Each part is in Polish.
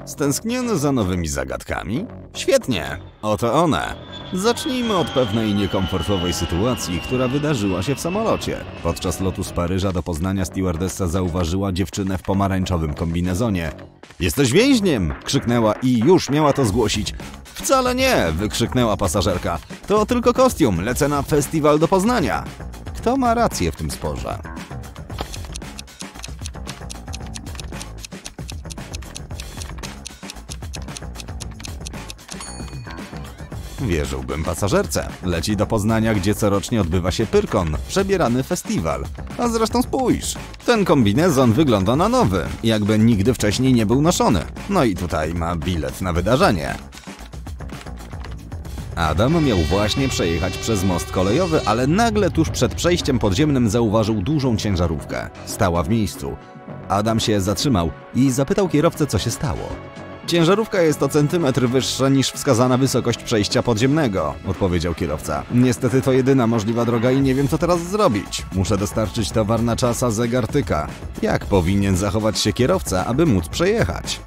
Stęskniony za nowymi zagadkami? Świetnie, oto one. Zacznijmy od pewnej niekomfortowej sytuacji, która wydarzyła się w samolocie. Podczas lotu z Paryża do Poznania stewardessa zauważyła dziewczynę w pomarańczowym kombinezonie. Jesteś więźniem! Krzyknęła i już miała to zgłosić. Wcale nie! Wykrzyknęła pasażerka. To tylko kostium, lecę na festiwal do Poznania. Kto ma rację w tym sporze? Wierzyłbym pasażerce. Leci do Poznania, gdzie corocznie odbywa się Pyrkon, przebierany festiwal. A zresztą spójrz, ten kombinezon wygląda na nowy, jakby nigdy wcześniej nie był noszony. No i tutaj ma bilet na wydarzenie. Adam miał właśnie przejechać przez most kolejowy, ale nagle tuż przed przejściem podziemnym zauważył dużą ciężarówkę. Stała w miejscu. Adam się zatrzymał i zapytał kierowcę, co się stało. Ciężarówka jest o centymetr wyższa niż wskazana wysokość przejścia podziemnego, odpowiedział kierowca. Niestety to jedyna możliwa droga i nie wiem, co teraz zrobić. Muszę dostarczyć towar na czas, a zegar tyka. Jak powinien zachować się kierowca, aby móc przejechać?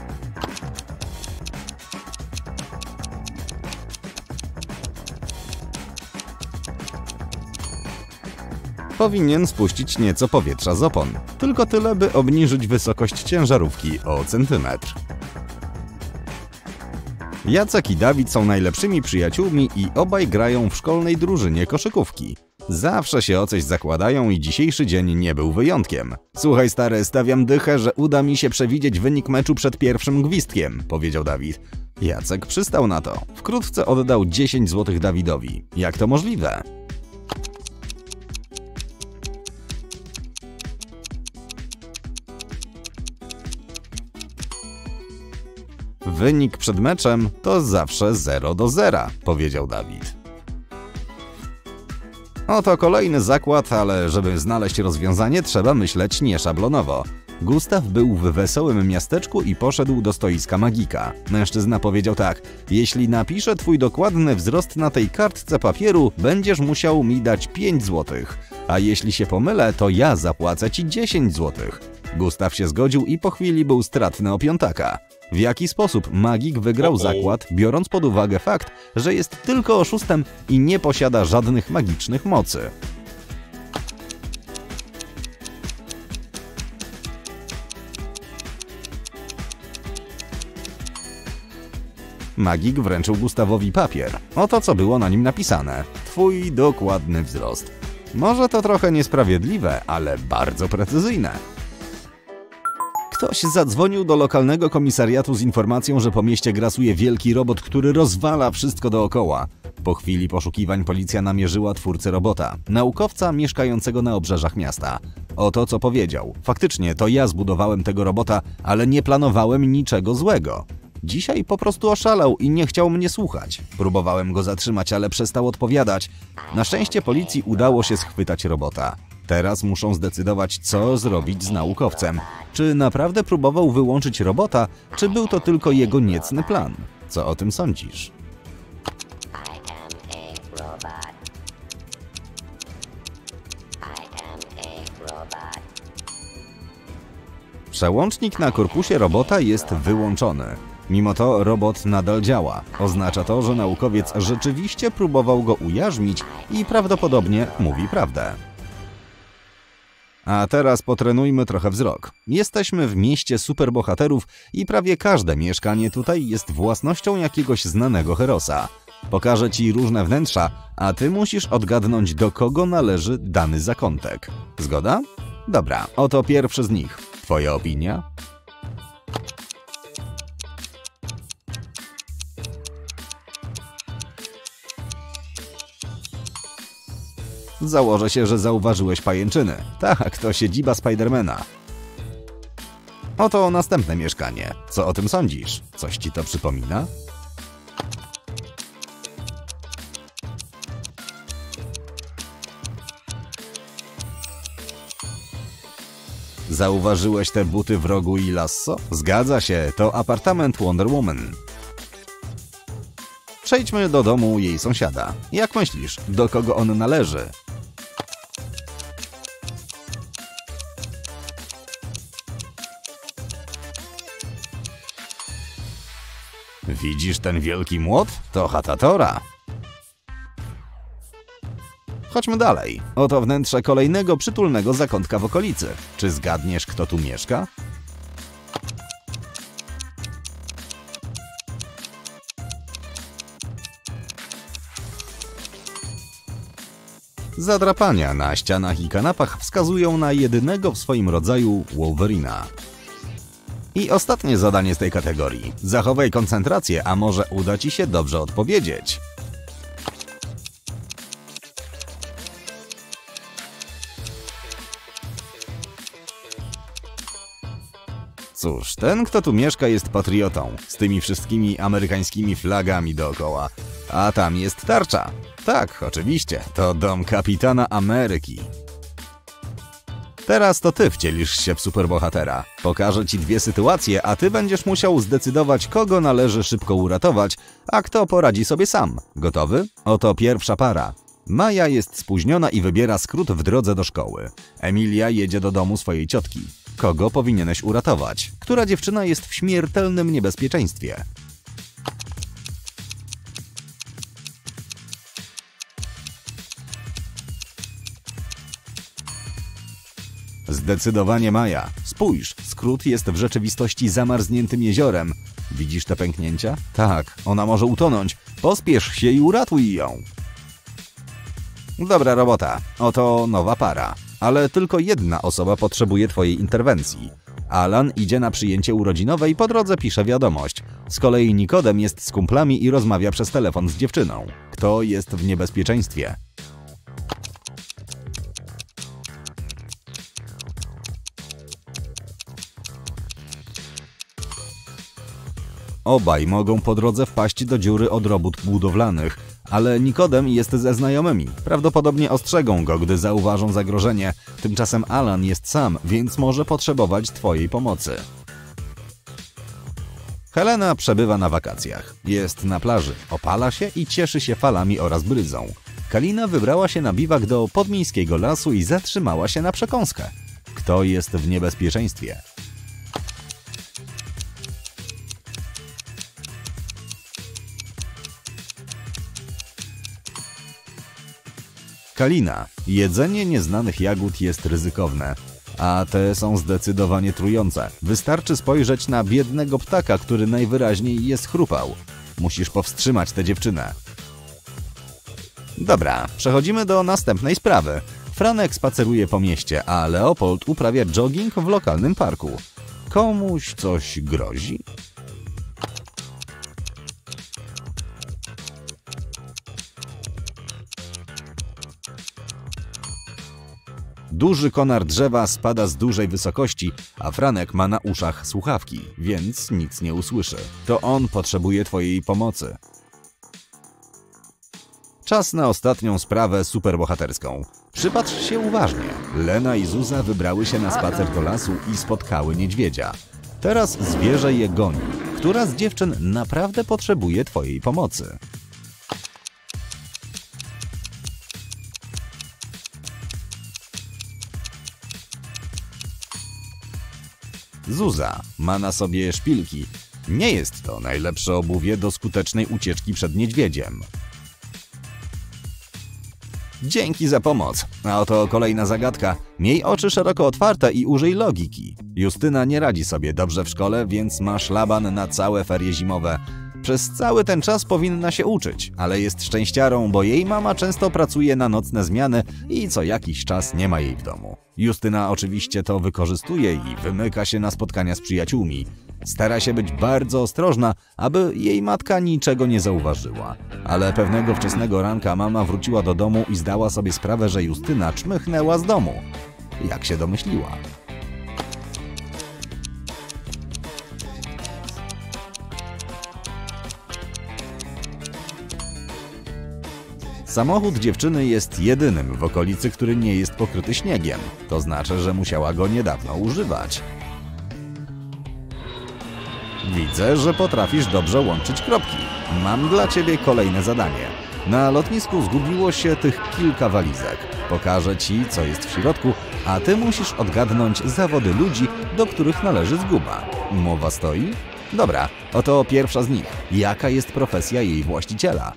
Powinien spuścić nieco powietrza z opon. Tylko tyle, by obniżyć wysokość ciężarówki o centymetr. Jacek i Dawid są najlepszymi przyjaciółmi i obaj grają w szkolnej drużynie koszykówki. Zawsze się o coś zakładają i dzisiejszy dzień nie był wyjątkiem. Słuchaj stary, stawiam dychę, że uda mi się przewidzieć wynik meczu przed pierwszym gwizdkiem, powiedział Dawid. Jacek przystał na to. Wkrótce oddał 10 zł Dawidowi. Jak to możliwe? Wynik przed meczem to zawsze 0-0, powiedział Dawid. Oto kolejny zakład, ale żeby znaleźć rozwiązanie, trzeba myśleć nieszablonowo. Gustaw był w wesołym miasteczku i poszedł do stoiska magika. Mężczyzna powiedział tak: jeśli napiszę twój dokładny wzrost na tej kartce papieru, będziesz musiał mi dać 5 złotych. A jeśli się pomylę, to ja zapłacę ci 10 złotych. Gustaw się zgodził i po chwili był stratny o piątaka. W jaki sposób magik wygrał zakład, biorąc pod uwagę fakt, że jest tylko oszustem i nie posiada żadnych magicznych mocy? Magik wręczył Gustawowi papier. Oto co było na nim napisane. Twój dokładny wzrost. Może to trochę niesprawiedliwe, ale bardzo precyzyjne. Ktoś zadzwonił do lokalnego komisariatu z informacją, że po mieście grasuje wielki robot, który rozwala wszystko dookoła. Po chwili poszukiwań policja namierzyła twórcę robota, naukowca mieszkającego na obrzeżach miasta. Oto co powiedział. Faktycznie to ja zbudowałem tego robota, ale nie planowałem niczego złego. Dzisiaj po prostu oszalał i nie chciał mnie słuchać. Próbowałem go zatrzymać, ale przestał odpowiadać. Na szczęście policji udało się schwytać robota. Teraz muszą zdecydować, co zrobić z naukowcem. Czy naprawdę próbował wyłączyć robota, czy był to tylko jego niecny plan? Co o tym sądzisz? Przełącznik na korpusie robota jest wyłączony. Mimo to robot nadal działa. Oznacza to, że naukowiec rzeczywiście próbował go ujarzmić i prawdopodobnie mówi prawdę. A teraz potrenujmy trochę wzrok. Jesteśmy w mieście superbohaterów i prawie każde mieszkanie tutaj jest własnością jakiegoś znanego herosa. Pokażę ci różne wnętrza, a ty musisz odgadnąć, do kogo należy dany zakątek. Zgoda? Dobra, oto pierwszy z nich. Twoja opinia? Założę się, że zauważyłeś pajęczyny. Tak, to siedziba Spidermana. Oto następne mieszkanie. Co o tym sądzisz? Coś ci to przypomina? Zauważyłeś te buty w rogu i lasso? Zgadza się, to apartament Wonder Woman. Przejdźmy do domu jej sąsiada. Jak myślisz, do kogo on należy? Widzisz ten wielki młot? To chata Tora. Chodźmy dalej. Oto wnętrze kolejnego przytulnego zakątka w okolicy. Czy zgadniesz, kto tu mieszka? Zadrapania na ścianach i kanapach wskazują na jedynego w swoim rodzaju Wolverina. I ostatnie zadanie z tej kategorii. Zachowaj koncentrację, a może uda ci się dobrze odpowiedzieć. Cóż, ten, kto tu mieszka, jest patriotą, z tymi wszystkimi amerykańskimi flagami dookoła. A tam jest tarcza. Tak, oczywiście, to dom kapitana Ameryki. Teraz to ty wcielisz się w superbohatera. Pokażę ci dwie sytuacje, a ty będziesz musiał zdecydować, kogo należy szybko uratować, a kto poradzi sobie sam. Gotowy? Oto pierwsza para. Maja jest spóźniona i wybiera skrót w drodze do szkoły. Emilia jedzie do domu swojej ciotki. Kogo powinieneś uratować? Która dziewczyna jest w śmiertelnym niebezpieczeństwie? Zdecydowanie Maja. Spójrz, skrót jest w rzeczywistości zamarzniętym jeziorem. Widzisz te pęknięcia? Tak, ona może utonąć. Pospiesz się i uratuj ją. Dobra robota. Oto nowa para. Ale tylko jedna osoba potrzebuje twojej interwencji. Alan idzie na przyjęcie urodzinowe i po drodze pisze wiadomość. Z kolei Nikodem jest z kumplami i rozmawia przez telefon z dziewczyną. Kto jest w niebezpieczeństwie? Obaj mogą po drodze wpaść do dziury od robót budowlanych, ale Nikodem jest ze znajomymi. Prawdopodobnie ostrzegą go, gdy zauważą zagrożenie. Tymczasem Alan jest sam, więc może potrzebować twojej pomocy. Helena przebywa na wakacjach. Jest na plaży, opala się i cieszy się falami oraz bryzą. Kalina wybrała się na biwak do podmiejskiego lasu i zatrzymała się na przekąskę. Kto jest w niebezpieczeństwie? Kalina. Jedzenie nieznanych jagód jest ryzykowne, a te są zdecydowanie trujące. Wystarczy spojrzeć na biednego ptaka, który najwyraźniej je schrupał. Musisz powstrzymać tę dziewczynę. Dobra, przechodzimy do następnej sprawy. Franek spaceruje po mieście, a Leopold uprawia jogging w lokalnym parku. Komuś coś grozi? Duży konar drzewa spada z dużej wysokości, a Franek ma na uszach słuchawki, więc nic nie usłyszy. To on potrzebuje twojej pomocy. Czas na ostatnią sprawę superbohaterską. Przypatrz się uważnie. Lena i Zuza wybrały się na spacer do lasu i spotkały niedźwiedzia. Teraz zwierzę je goni. Która z dziewczyn naprawdę potrzebuje twojej pomocy? Zuza ma na sobie szpilki. Nie jest to najlepsze obuwie do skutecznej ucieczki przed niedźwiedziem. Dzięki za pomoc. A oto kolejna zagadka. Miej oczy szeroko otwarte i użyj logiki. Justyna nie radzi sobie dobrze w szkole, więc ma szlaban na całe ferie zimowe. Przez cały ten czas powinna się uczyć, ale jest szczęściarą, bo jej mama często pracuje na nocne zmiany i co jakiś czas nie ma jej w domu. Justyna oczywiście to wykorzystuje i wymyka się na spotkania z przyjaciółmi. Stara się być bardzo ostrożna, aby jej matka niczego nie zauważyła. Ale pewnego wczesnego ranka mama wróciła do domu i zdała sobie sprawę, że Justyna czmychnęła z domu. Jak się domyśliła? Samochód dziewczyny jest jedynym w okolicy, który nie jest pokryty śniegiem. To znaczy, że musiała go niedawno używać. Widzę, że potrafisz dobrze łączyć kropki. Mam dla ciebie kolejne zadanie. Na lotnisku zgubiło się tych kilka walizek. Pokażę ci, co jest w środku, a ty musisz odgadnąć zawody ludzi, do których należy zguba. Umowa stoi? Dobra, oto pierwsza z nich. Jaka jest profesja jej właściciela?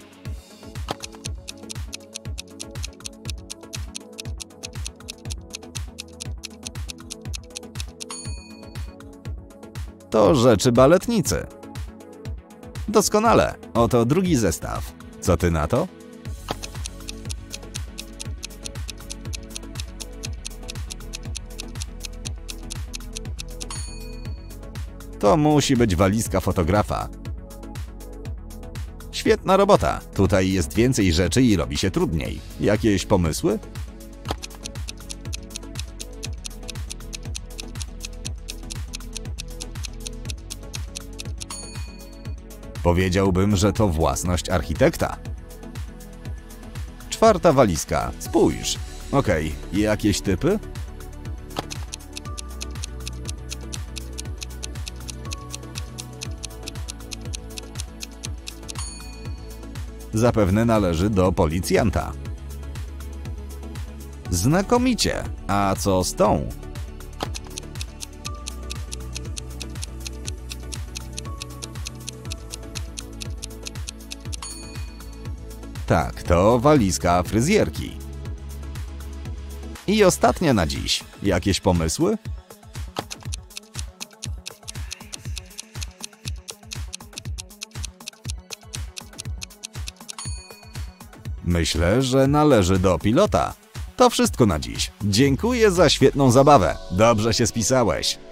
To rzeczy baletnicy. Doskonale, oto drugi zestaw. Co ty na to? To musi być walizka fotografa. Świetna robota. Tutaj jest więcej rzeczy i robi się trudniej. Jakieś pomysły? Powiedziałbym, że to własność architekta. Czwarta walizka. Spójrz. Okej, jakieś typy? Zapewne należy do policjanta. Znakomicie. A co z tą? Tak, to walizka fryzjerki. I ostatnia na dziś. Jakieś pomysły? Myślę, że należy do pilota. To wszystko na dziś. Dziękuję za świetną zabawę. Dobrze się spisałeś.